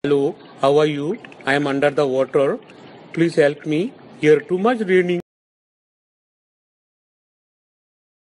Hello, how are you? I am under the water. Please help me. Here too much raining.